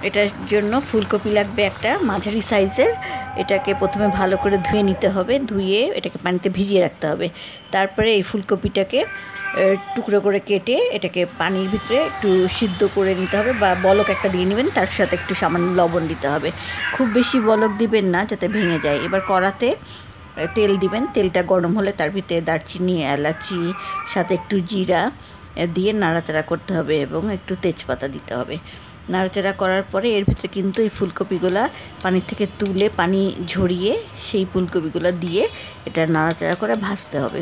এটার জন্য ফুলকপি লাগবে একটা মাঝারি সাইজের। এটাকে প্রথমে ভালো করে ধুয়ে নিতে হবে, ধুয়ে এটাকে পানিতে ভিজিয়ে রাখতে হবে। তারপরে এই ফুলকপিটাকে টুকরো করে কেটে এটাকে পানির ভিতরে একটু সিদ্ধ করে নিতে হবে, বা বলক একটা দিয়ে নেবেন, তার সাথে একটু সামান্য লবণ দিতে হবে। খুব বেশি বলক দিবেন না যাতে ভেঙে যায়। এবার কড়াতে তেল দিবেন, তেলটা গরম হলে তার ভিতরে দারচিনি, এলাচি, সাথে একটু জিরা দিয়ে নাড়াচাড়া করতে হবে এবং একটু তেজপাতা দিতে হবে। নাড়াচাড়া করার পরে এর ভিতরে কিন্তু এই ফুলকপিগুলা পানি থেকে তুলে পানি ঝরিয়ে সেই ফুলকপিগুলো দিয়ে এটা নাড়াচাড়া করে ভাজতে হবে।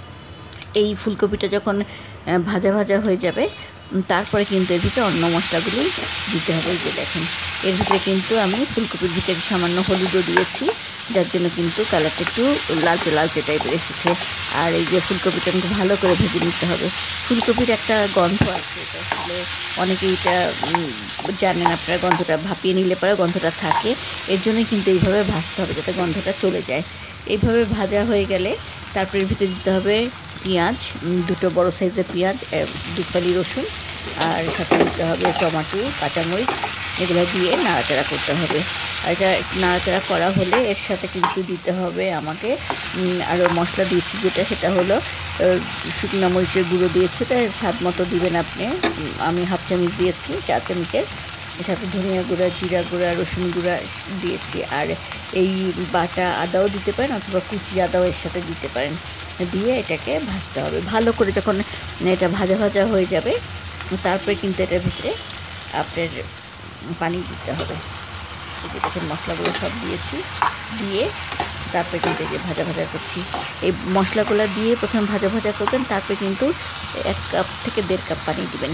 এই ফুলকপিটা যখন ভাজা ভাজা হয়ে যাবে তারপরে কিন্তু এর ভিতরে অন্য মশলাগুলি দিতে হবে। এই যে দেখেন, এর ভিতরে কিন্তু আমি ফুলকপির ভিতরে সামান্য হলুদও দিয়েছি, যার জন্য কিন্তু কালারটা একটু লালচে লালচে টাইপের এসেছে। আর এই যে ফুলকপিটা কিন্তু ভালো করে ভেজে নিতে হবে। ফুলকপির একটা গন্ধ আছে, এটা আসলে অনেকেই এটা জানেন আপনারা, গন্ধটা ভাপিয়ে নিলে পরে গন্ধটা থাকে। এর জন্যই কিন্তু এইভাবে ভাজতে হবে যাতে গন্ধটা চলে যায়। এইভাবে ভাজা হয়ে গেলে তারপরে এর ভিতরে দিতে হবে পেঁয়াজ, দুটো বড় সাইজের পেঁয়াজ, 2 ফালি রসুন, আর সাথে দিতে হবে টমেটো, কাঁচামরিচ, এগুলো দিয়ে নাড়াচাড়া করতে হবে। আর এটা নাড়াচাড়া করা হলে এর সাথে কিন্তু দিতে হবে আমাকে আরও মশলা দিয়েছি, সেটা হলো শুকনো মরিচের গুঁড়ো দিয়েছি, তাই স্বাদ মতো দিবেন আপনি। আমি 1/2 চামচ দিয়েছি, 4 চামচের। এর সাথে ধনিয়া গুঁড়া, জিরা গুঁড়া, রসুন গুঁড়া দিয়েছি। আর এই বাটা আদাও দিতে পারেন অথবা কুচি আদাও এর সাথে দিতে পারেন। দিয়ে এটাকে ভাজতে হবে ভালো করে। যখন এটা ভাজা ভাজা হয়ে যাবে তারপরে কিন্তু এটার ভিতরে আপনার পানি দিতে হবে। দেখুন মশলাগুলো সব দিয়েছি, দিয়ে তারপরে কিন্তু এই যে ভাজা ভাজা করছি। এই মশলাগুলো দিয়ে প্রথমে ভাজা ভাজা করবেন, তারপরে কিন্তু 1 কাপ থেকে 1.5 কাপ পানি দিবেন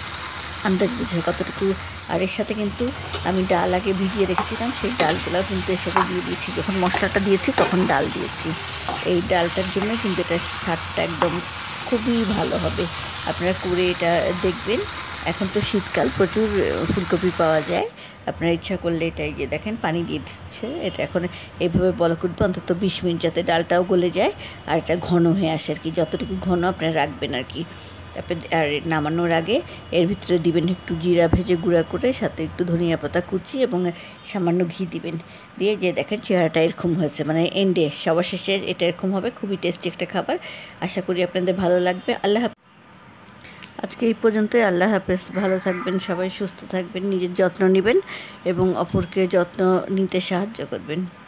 আন্দাজ বুঝে কতটুকু। আর এর সাথে কিন্তু আমি ডাল আগে ভিজিয়ে রেখেছিলাম, সেই ডালগুলো কিন্তু এর সাথে দিয়ে দিয়েছি। যখন মশলাটা দিয়েছি তখন ডাল দিয়েছি। এই ডালটার জন্য কিন্তু এটা স্বাদটা একদম খুবই ভালো হবে। আপনারা করে এটা দেখবেন। এখন তো শীতকাল, প্রচুর ফুলকপি পাওয়া যায়। আপনারা ইচ্ছা করলে এটাই যে দেখেন পানি দিয়ে দিচ্ছে, এটা এখন এইভাবে বলক উঠবে অন্তত 20 মিনিট, যাতে ডালটাও গলে যায় আর এটা ঘন হয়ে আসে আর কি। যতটুকু ঘন আপনারা রাখবেন আর কি। তারপরে আর নামানোর আগে এর ভিতরে দিবেন একটু জিরা ভেজে গুঁড়া করে, সাথে একটু ধনিয়া পাতা কুচি এবং সামান্য ঘি দিবেন। দিয়ে যে দেখেন চেহারাটা এরকম হয়েছে, মানে এন্ডে সবার শেষে এটা এরকম হবে। খুবই টেস্টি একটা খাবার, আশা করি আপনাদের ভালো লাগবে। আল্লাহ হাফেজ। আজকে এই পর্যন্তই। আল্লাহ হাফেজ। ভালো থাকবেন সবাই, সুস্থ থাকবেন, নিজের যত্ন নেবেন এবং অপরকে যত্ন নিতে সাহায্য করবেন।